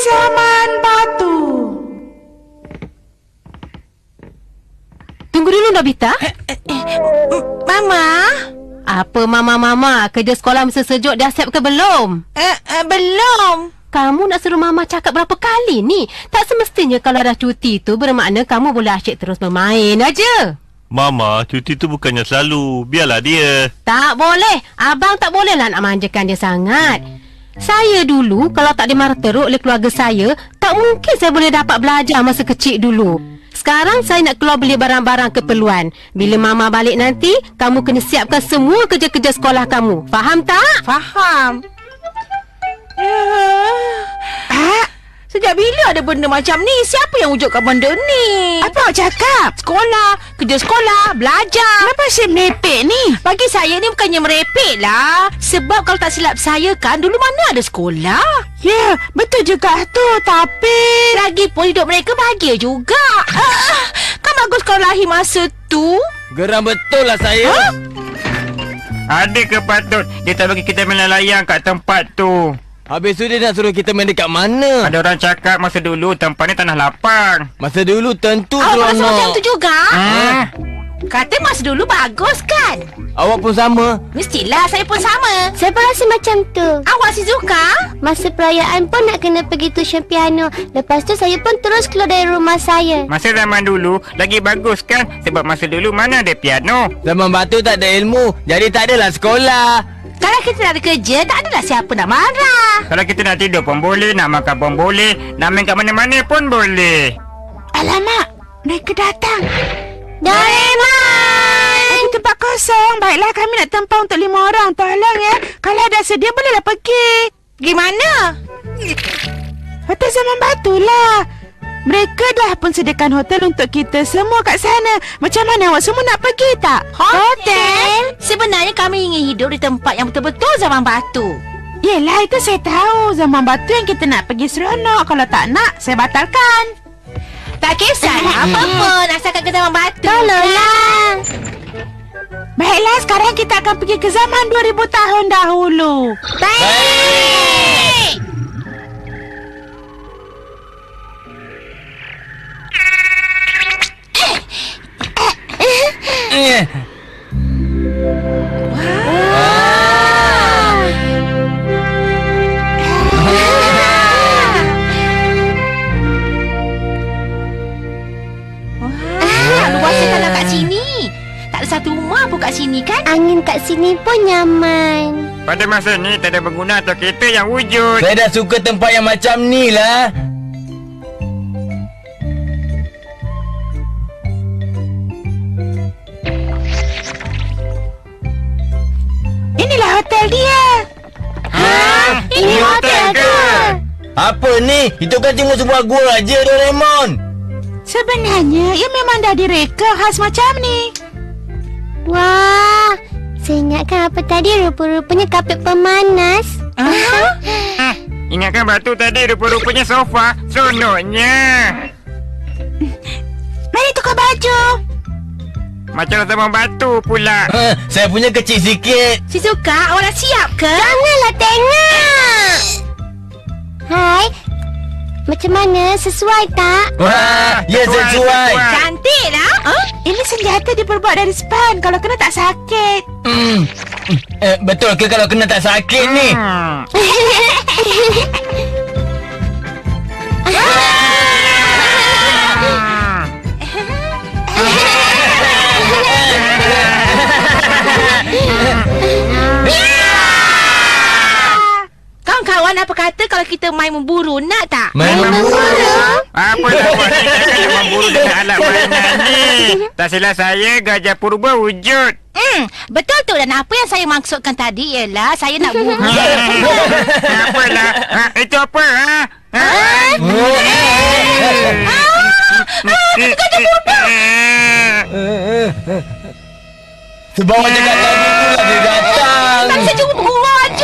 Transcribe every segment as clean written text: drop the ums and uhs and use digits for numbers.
Zaman batu. Tunggu dulu, Nobita. Mama? Apa Mama? Kerja sekolah masa sejuk dah siap ke belum? Belum. Kamu nak suruh Mama cakap berapa kali ni? Tak semestinya kalau dah cuti tu bermakna kamu boleh asyik terus bermain aja. Mama, cuti tu bukannya selalu. Biarlah dia. Tak boleh. Abang tak bolehlah nak manjakan dia sangat. Saya dulu kalau tak dimarah teruk oleh keluarga saya, tak mungkin saya boleh dapat belajar masa kecil dulu. Sekarang saya nak keluar beli barang-barang keperluan. Bila Mama balik nanti, kamu kena siapkan semua kerja-kerja sekolah kamu. Faham tak? Faham. Sejak bila ada benda macam ni? Siapa yang wujudkan benda ni? Apa awak cakap? Sekolah, kerja sekolah, belajar. Kenapa saya merepek ni? Bagi saya ni bukannya merepek lah. Sebab kalau tak silap saya kan, dulu mana ada sekolah? Ya, betul juga tu. Tapi lagipun hidup mereka bahagia juga. Kan bagus kalau lahir masa tu. Geram betul lah saya. Ada ke patut dia tak bagi kita main layang kat tempat tu? Habis tu dia nak suruh kita main dekat mana? Ada orang cakap masa dulu tempat ni tanah lapang. Masa dulu tentu Awak rasa seronok. macam tu juga? Kata masa dulu bagus kan? Awak pun sama. Mestilah saya pun sama. Saya pun rasa macam tu. Awak si Zuka? Masa perayaan pun nak kena pergi tuition piano. Lepas tu saya pun terus keluar dari rumah saya. Masa zaman dulu lagi bagus kan? Sebab masa dulu mana ada piano. Zaman batu tak ada ilmu, jadi tak adalah sekolah. Kalau kita nak ada kerja, tak adalah siapa nak marah. Kalau kita nak tidur pun boleh, nak makan pun boleh, nak main kat mana-mana pun boleh. Alamak, mereka datang. Doraemon! Tempat kosong. Baiklah, kami nak tempah untuk 5 orang. Tolong ya. Kalau dah sedia, bolehlah pergi. Pergi mana? Hotel Zaman Batu lah. Mereka dah pun sediakan hotel untuk kita semua kat sana. Macam mana awak semua nak pergi tak? Hotel? Sebenarnya kami ingin hidup di tempat yang betul-betul Zaman Batu. Yelah, itu saya tahu. Zaman Batu yang kita nak pergi seronok. Kalau tak nak, saya batalkan. Tak kisahlah apa pun, asalkan ke Zaman Batu. Tolonglah. Baiklah, sekarang kita akan pergi ke zaman 2000 tahun dahulu. Baik. Luasnya tanah kat sini. Tak ada satu rumah pun kat sini kan? Angin kat sini pun nyaman. Pada masa ni tak ada pengguna atau kereta yang wujud. Saya dah suka tempat yang macam ni lah. Inilah hotel dia. Ini hotel ke? Apa ni? Itu kan cuma sebuah gua aja, Doraemon. Sebenarnya ia memang dah direka khas macam ni. Wah, saya ingatkan apa tadi, rupa-rupanya kapet pemanas. Ingatkan batu tadi rupa-rupanya sofa. Seronoknya. Mari tukar baju. Macam zaman batu pula. Saya punya kecil sikit. Si Suka, awak dah siap ke? Janganlah tengok. Hai, macam mana? Sesuai tak? Wah, ya sesuai. Cantik lah. Ini senjata diperbuat dari span. Kalau kena tak sakit. Betul ke kalau kena tak sakit ni? Kawan-kawan, apa kata kalau kita main memburu? Nak tak? Main memburu? Apa dah buat ni? Jangan memburu dengan alat mainan ni. Tak silap saya, gajah purba wujud. Betul tu. Dan apa yang saya maksudkan tadi ialah saya nak buru. Apalah? Itu apa? Gajah purba. Sebab awak cakap tadi tu lah dia datang. Tak saya cuma bergurau aja.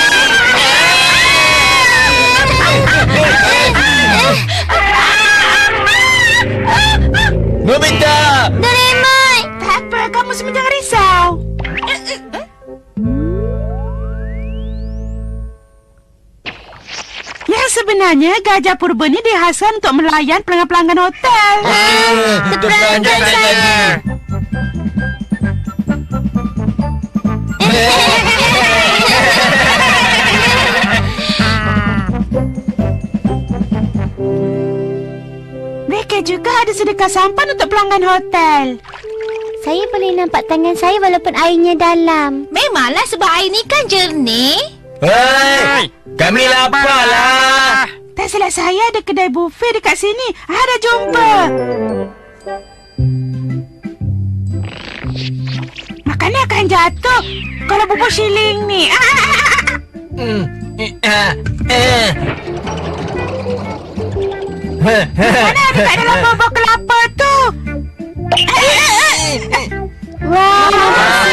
Nobita! Doraemon! Tak apa, kamu semua jangan risau. Yang sebenarnya gajah purba ni dihaskan untuk melayan pelanggan-pelanggan hotel. Terperanjat tadi. Mereka juga ada sedekah sampan untuk pelanggan hotel. Saya boleh nampak tangan saya walaupun airnya dalam. Memanglah sebab air ni kan jernih. Hei, kami lapar lah. Tak silap saya ada kedai buffet dekat sini. Dah jumpa. Makanan akan jatuh kalau bubur shilling ni. Mana ada kat dalam bubur kelapa tu? Wah,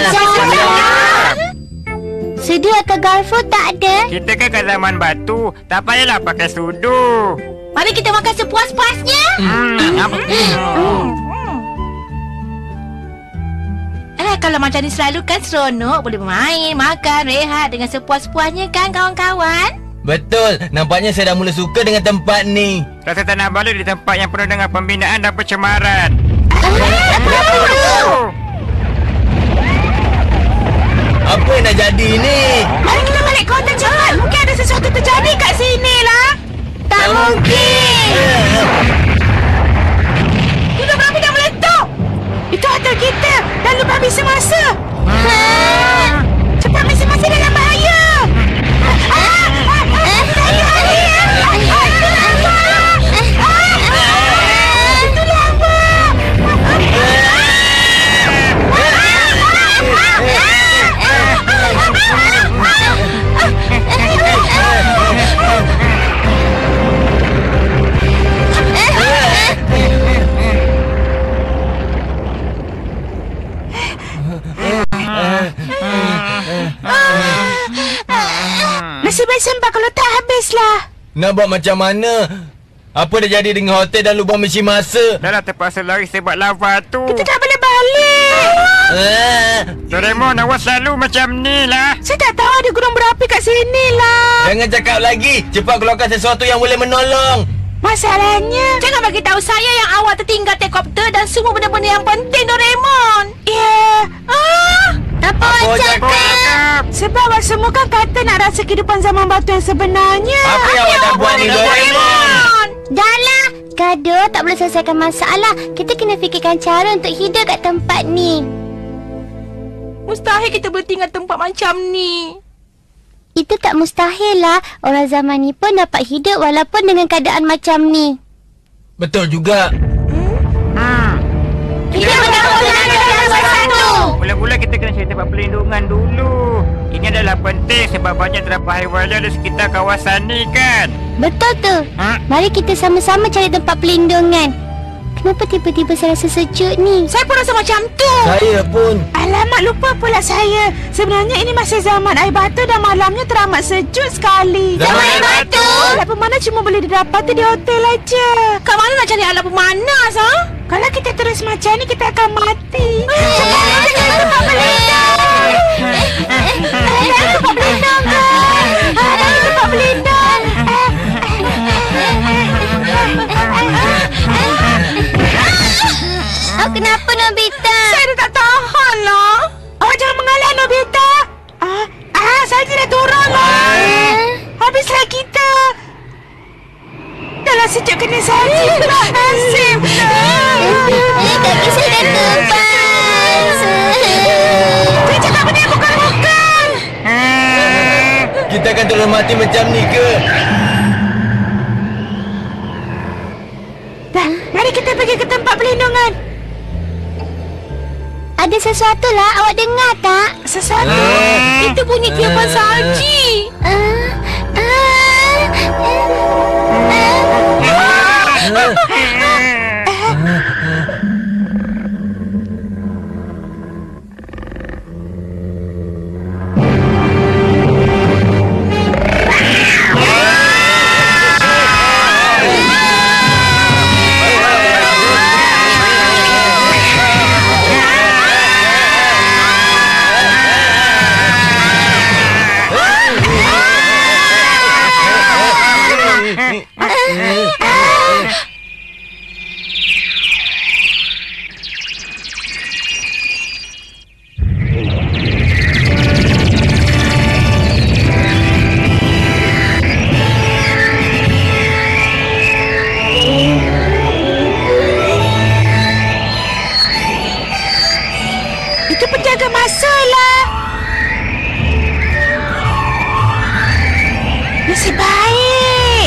sedia atau garfu tak ada. Kita kan kat zaman batu. Tak payahlah pakai sudu. Mari kita makan sepuas-puasnya. Kalau macam ni selalu kan seronok. Boleh bermain, makan, rehat dengan sepuas-puasnya kan kawan-kawan? Betul, nampaknya saya dah mula suka dengan tempat ni. Rasa tak nak balik di tempat yang penuh dengan pembinaan dan pencemaran. Apa yang dah jadi ni? Mari kita balik ke hotel cepat. Mungkin ada sesuatu terjadi kat sini lah. Tak mungkin. Gunung berapi dah meletup. Itu hotel kita dan lubang misi masa. Cepat, misi masa dalam bahaya. Nasib baik sembah kalau tak habislah. Nak buat macam mana? Apa dah jadi dengan hotel dan lubang mesin masa? Dah lah terpaksa lari sebab lava tu. Kita tak boleh balik. Doraemon, awak selalu macam ni lah. Saya tak tahu ada gunung berapi kat sini lah. Jangan cakap lagi. Cepat keluarkan sesuatu yang boleh menolong. Masalahnya, Jangan bagi tahu saya yang awak tertinggal helikopter dan semua benda-benda yang penting, Doraemon. ya, Apa awak cakap? sebab awak semua kan kata nak rasa kehidupan zaman batu yang sebenarnya. Apa yang awak dah buat ni, Doraemon? Dah lah. Gaduh tak boleh selesaikan masalah. Kita kena fikirkan cara untuk hidup kat tempat ni. Mustahil kita bertinggal tempat macam ni. Itu tak mustahil lah. Orang zaman ni pun dapat hidup walaupun dengan keadaan macam ni. Betul juga. Kita benar-benar dalam satu. Mula-mula kita kena cari tempat perlindungan dulu. Ini adalah penting sebab banyak terdapat haiwan liar di sekitar kawasan ni kan. Betul tu. Mari kita sama-sama cari tempat perlindungan. Kenapa tiba-tiba saya rasa sejuk ni? Saya pun rasa macam tu. Saya pun. Alamak, lupa pula saya. Sebenarnya ini masih zaman air batu dan malamnya teramat sejuk sekali. Zaman air batu? Alat pemanas cuma boleh didapati di hotel aja. Kat mana nak cari alat pemanas, ha? Kalau kita terus macam ni, kita akan mati. Cepat, kita tempat berlindung. Ada tempat berlindung ke? Ada tempat berlindung. Oh, kenapa Nobita? Saya dah tak tahan lah. Awak jangan mengalah, Nobita. Saya tidak turun lah. Habislah kita. Dalam sejak kena salji. Nasib lah. Kaki saya dah terpas. Saya cakap benda yang bukan-bukan. Kita akan terus mati macam ni ke? Dah, mari kita pergi ke tempat perlindungan. Ada sesuatu lah. Awak dengar tak? Sesuatu. Itu bunyi tiupan salji. Nasib baik.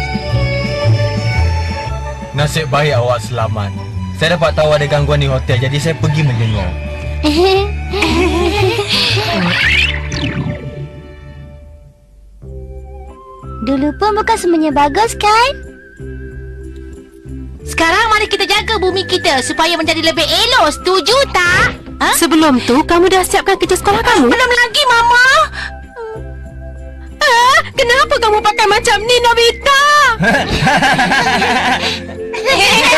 Nasib baik awak selamat. Saya dapat tahu ada gangguan di hotel, jadi saya pergi menjenguk. Dulu pun bukan semuanya bagus kan? Sekarang mari kita jaga bumi kita supaya menjadi lebih elok. Setuju tak? Sebelum tu, kamu dah siapkan kerja sekolah kamu? Belum lagi, Mama. Kenapa kamu pakai macam ni, Nobita?